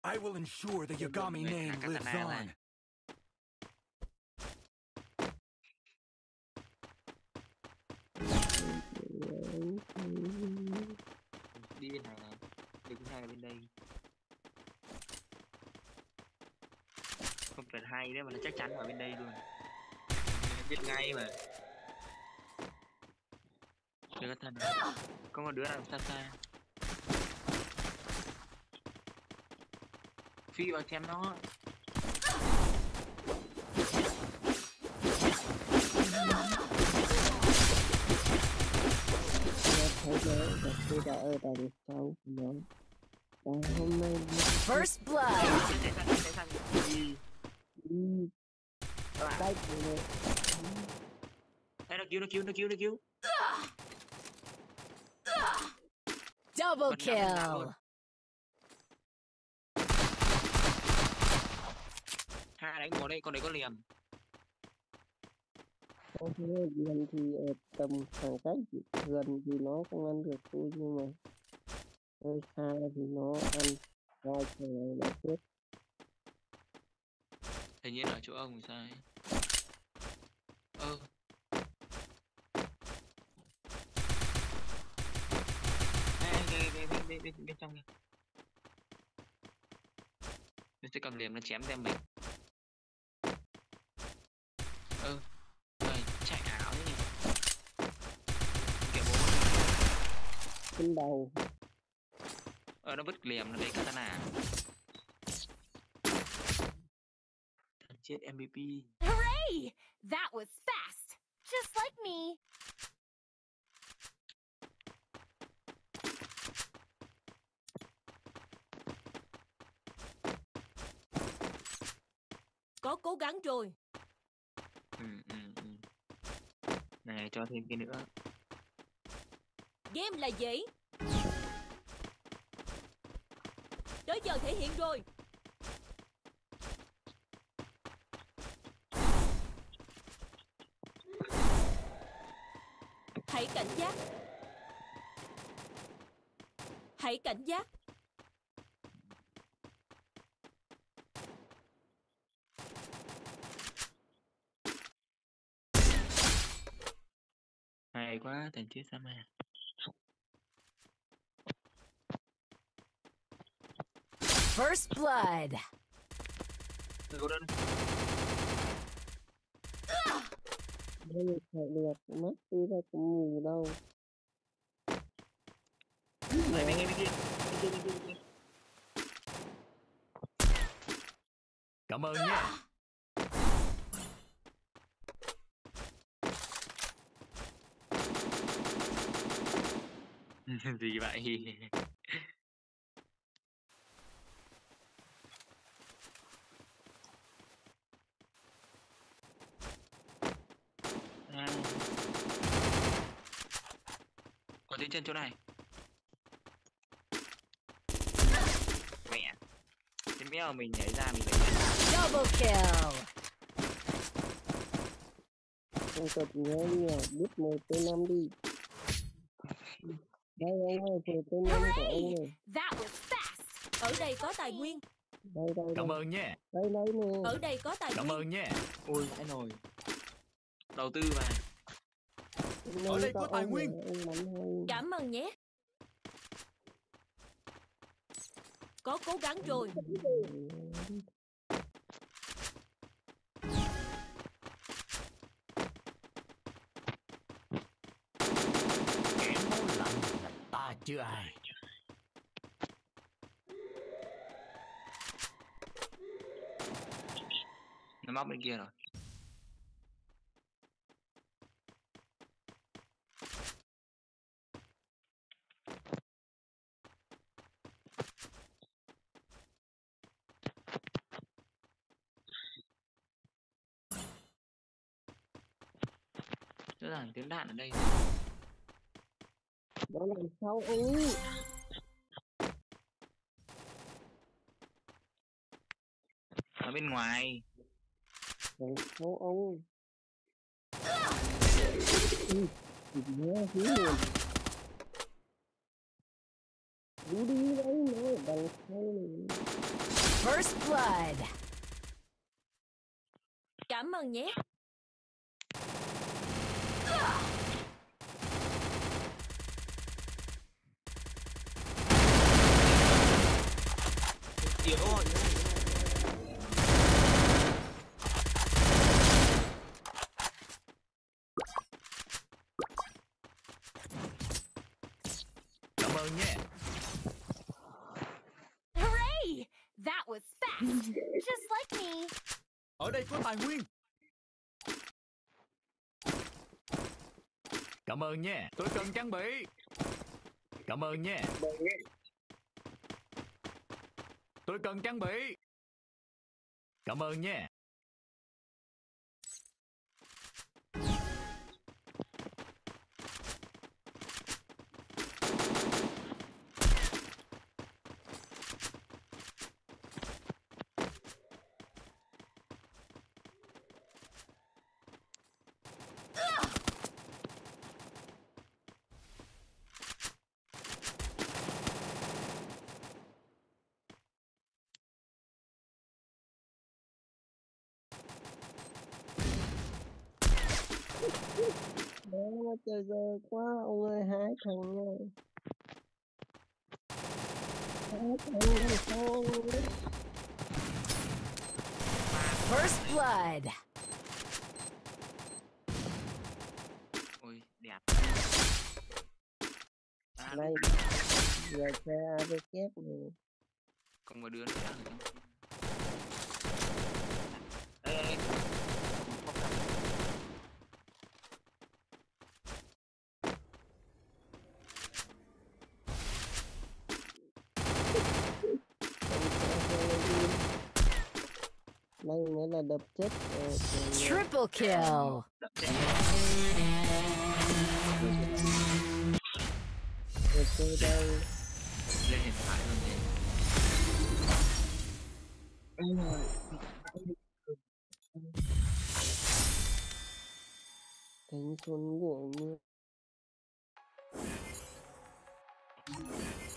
I will ensure the Yagami name lives on. Đi bên này này, đứng hai bên đây. Không cần hay đấy mà nó chắc chắn ở bên đây luôn. Biết ngay mà. Đứa thân. Có một đứa nào xa xa. Phi vào chém nó. First blood. Nó cứu. Double kill. Hai đánh một đây, con đấy có liềm. Có thế liềm thì ở tầm khoảng cách gần thì nó không ăn được tôi, nhưng mà hơi xa thì nó ăn ra trời nó chết. Hình như ở chỗ ông thì sao ấy. Bên trong kìa. Nó sẽ cầm liềm nó chém tem mình. Này, chạy ảo thế nhỉ. Kiểu bố trên đầu. Nó vứt liềm nó lấy katana. Thằng chết MVP. Hooray! That was fast, just like me. Có cố gắng rồi. Này cho thêm cái nữa. Game là gì? Tới giờ thể hiện rồi. Hãy cảnh giác. Hãy cảnh giác. Hay quá, thằng chết sao mà. First blood. Đây phải được mất đi ra cũng mù đâu. Này bên kia. Cảm ơn nha. Gì vậy? Có tiếng chân chỗ này. Mẹ. Cái mèo mình nhảy ra mình phải. Double kill. Không cần nhớ đi à, biết 1/5 đi. Đây ông ơi, 1/5 của ông này. That was fast. Ở đây có tài nguyên. Đây. Cảm ơn nha. Đây nè. Ở đây có tài nguyên. Cảm ơn nha. Ôi vãi nồi. Đầu tư vào. Ở đây có tài nguyên. Cảm ơn nhé. Có cố gắng rồi. Kẻ máu lạnh là ta chứ ai. Nó móc bên kia rồi. Rõ ràng tiếng đạn ở đây. Đó là sao ơi. Ở bên ngoài. Đằng sau ông. Nhớ hú luôn. Hú đi đấy nó đằng sau này. First blood. Cảm ơn nhé. Yếu rồi. Cảm ơn nhé. Hooray! That was fast. Just like me. Ở đây có tài nguyên. Cảm ơn nhé. Tôi cần trang bị. Cảm ơn nhé. Tôi cần trang bị. Cảm ơn nhé. Đó, trời giờ quá ông ơi, hai thằng rồi. Hai thằng làm sao ông ơi? First blood. Ôi đẹp. Này, giờ xe AV kép này. Còn một đứa nữa đang ở trong. Ê, ê, ê. Không cần. Đây mới là đập chết Triple kill. Đậm chết. rồi chơi đây. Lên hiện tại luôn đấy. Thánh xuân của người.